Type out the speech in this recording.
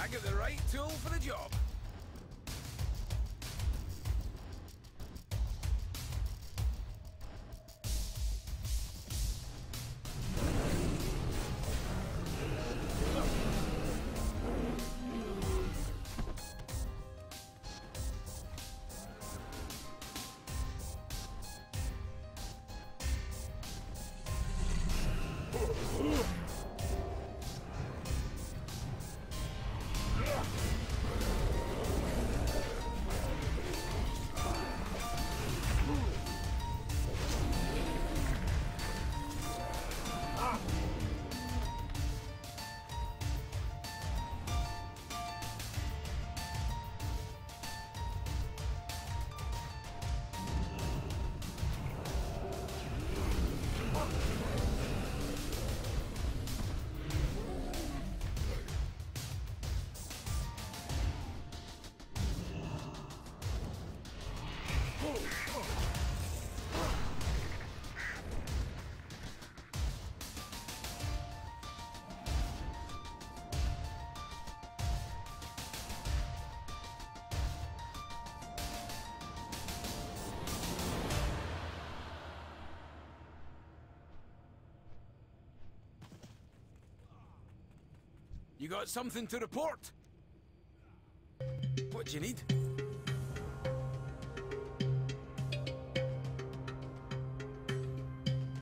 I got the right tool for the job. You got something to report? What do you need?